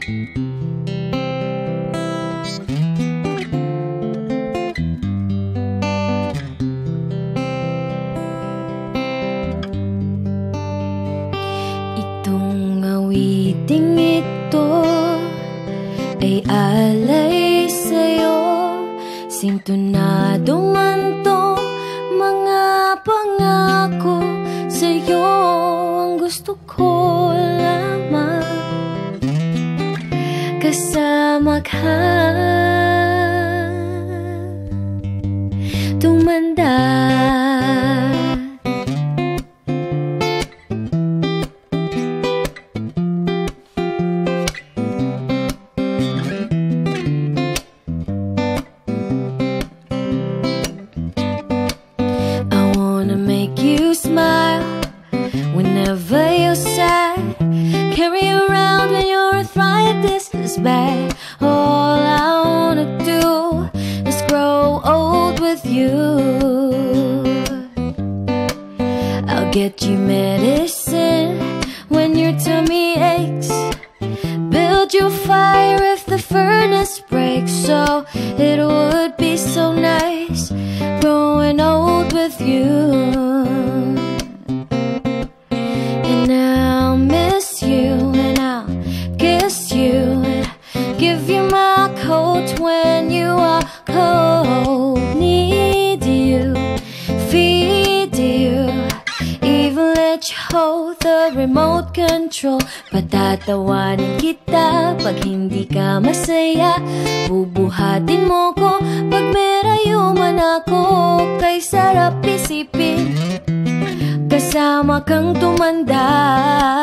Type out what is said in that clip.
Itong awiting ito ay alay sa'yo, sintonado man tong mga pangako sa'yo. Ang gusto ko lamang kasama ka, tumanda. Whenever you're sad, carry around when your arthritis is bad. All I wanna do is grow old with you. I'll get you medicine when your tummy aches, build you fire if the furnace breaks. So it would be so nice growing old with you. I'll miss you and I'll kiss you and give you my coat when you are cold. Need you, feed you, even let you hold the remote control. Patatawanin kita pag hindi ka masaya, bubuhatin mo ko pag merayo man ako. Kay sarap isipin kasama kang tumanda.